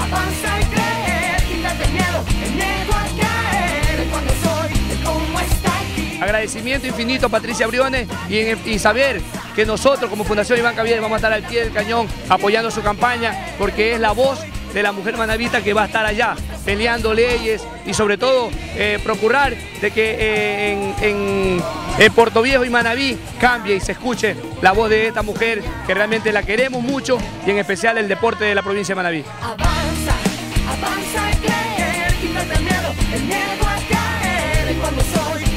Avanza y creer, quítate el miedo a caer. Cuando soy como está aquí. Agradecimiento infinito a Patricia Briones y saber que nosotros como Fundación Iván Cavier vamos a estar al pie del cañón apoyando su campaña, porque es la voz de la mujer manabita que va a estar allá peleando leyes y sobre todo procurar de que en Puerto Viejo y Manabí cambie y se escuche la voz de esta mujer que realmente la queremos mucho y en especial el deporte de la provincia de Manabí. Avanza, avanza y creer, quítate el miedo a caer. Cuando soy